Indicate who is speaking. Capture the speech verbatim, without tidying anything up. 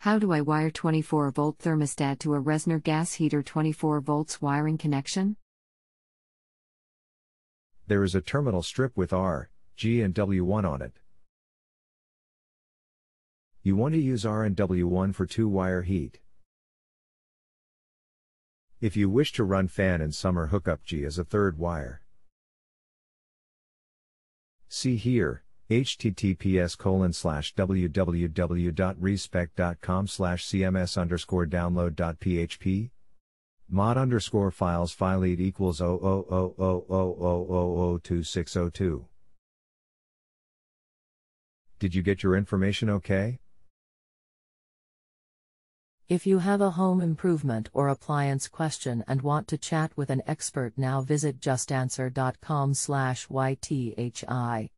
Speaker 1: How do I wire twenty-four volt thermostat to a Reznor gas heater twenty-four volts wiring connection?
Speaker 2: There is a terminal strip with R, G and W one on it. You want to use R and W one for two-wire heat. If you wish to run fan in summer, hook up G as a third wire. See here, https colon slash www.respec.com slash cms underscore download.php mod underscore files file lead equals zero zero zero zero zero zero zero zero two six zero two. Did you get your information okay?
Speaker 3: If you have a home improvement or appliance question and want to chat with an expert, now visit just answer dot com slash Y T H I.